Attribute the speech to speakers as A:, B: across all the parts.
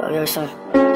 A: I'll give it some.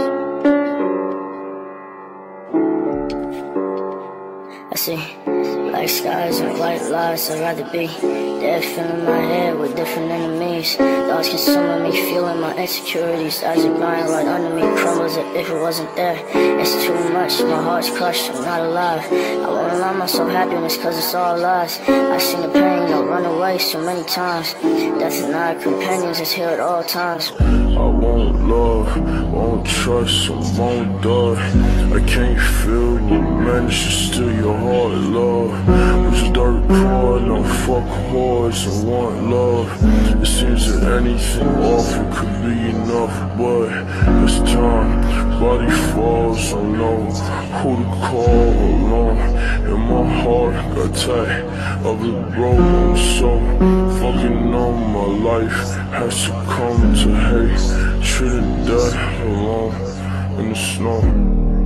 A: I see black skies and white lies. I'd rather be dead, filling my head with different enemies. Thoughts consuming me, feeling my insecurities. Eyes are blind right under me, crumbles as if it wasn't there. It's too much, my heart's crushed, I'm not alive. I won't allow myself happiness cause it's all lies. I've seen the pain, I'll run away so many times. Death and our companions is here at all times.
B: I won't love, won't trust, I won't die. I can't feel but manage to steal your heart, love. Which is dirt poor, no fuck whores, I want love. It seems that anything awful could be enough, but as time, body falls, I know who to call alone. And my heart got tight, of it broke, I'm so fucking numb. My life has to come to hate, treated death alone in the snow.